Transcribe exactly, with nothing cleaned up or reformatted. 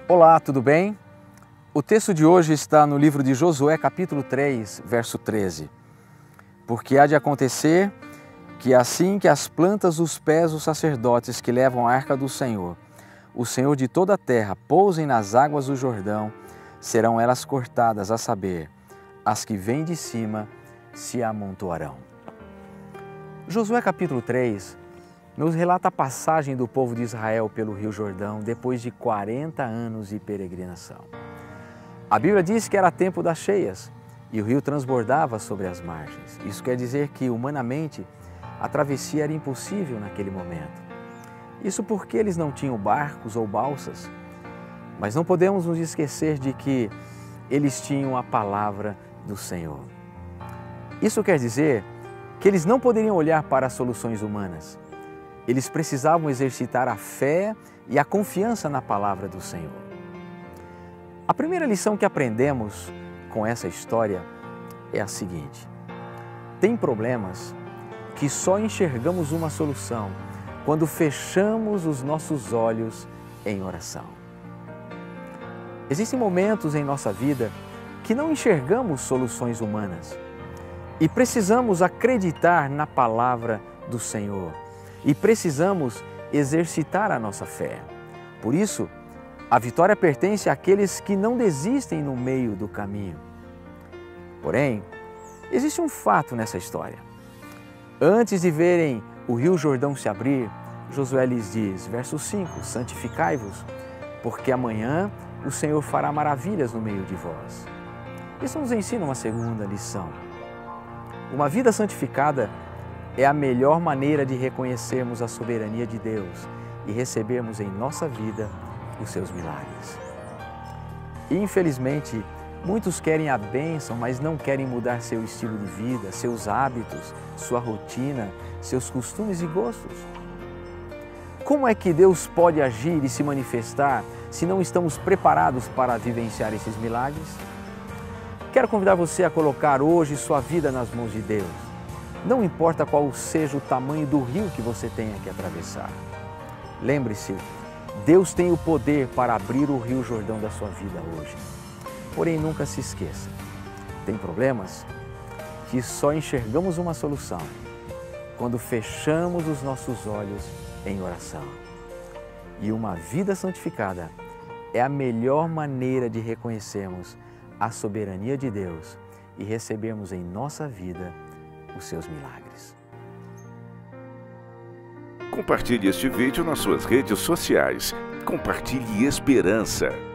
Olá, tudo bem? O texto de hoje está no livro de Josué, capítulo três, verso treze. Porque há de acontecer que assim que as plantas dos pés dos sacerdotes que levam a arca do Senhor, o Senhor de toda a terra, pousem nas águas do Jordão, serão elas cortadas, a saber, as que vêm de cima se amontoarão. Josué capítulo três nos relata a passagem do povo de Israel pelo Rio Jordão depois de quarenta anos de peregrinação. A Bíblia diz que era tempo das cheias e o rio transbordava sobre as margens. Isso quer dizer que, humanamente, a travessia era impossível naquele momento. Isso porque eles não tinham barcos ou balsas. Mas não podemos nos esquecer de que eles tinham a palavra do Senhor. Isso quer dizer que eles não poderiam olhar para as soluções humanas. Eles precisavam exercitar a fé e a confiança na palavra do Senhor. A primeira lição que aprendemos com essa história é a seguinte: tem problemas que só enxergamos uma solução quando fechamos os nossos olhos em oração. Existem momentos em nossa vida que não enxergamos soluções humanas e precisamos acreditar na palavra do Senhor. E precisamos exercitar a nossa fé. Por isso, a vitória pertence àqueles que não desistem no meio do caminho. Porém, existe um fato nessa história. Antes de verem o Rio Jordão se abrir, Josué lhes diz, verso cinco, santificai-vos, porque amanhã o Senhor fará maravilhas no meio de vós. Isso nos ensina uma segunda lição. Uma vida santificada é a melhor maneira de reconhecermos a soberania de Deus e recebermos em nossa vida os seus milagres. Infelizmente, muitos querem a bênção, mas não querem mudar seu estilo de vida, seus hábitos, sua rotina, seus costumes e gostos. Como é que Deus pode agir e se manifestar se não estamos preparados para vivenciar esses milagres? Quero convidar você a colocar hoje sua vida nas mãos de Deus. Não importa qual seja o tamanho do rio que você tenha que atravessar. Lembre-se, Deus tem o poder para abrir o Rio Jordão da sua vida hoje. Porém, nunca se esqueça, tem problemas que só enxergamos uma solução quando fechamos os nossos olhos em oração. E uma vida santificada é a melhor maneira de reconhecermos a soberania de Deus e recebermos em nossa vida os seus milagres. Compartilhe este vídeo nas suas redes sociais. Compartilhe esperança.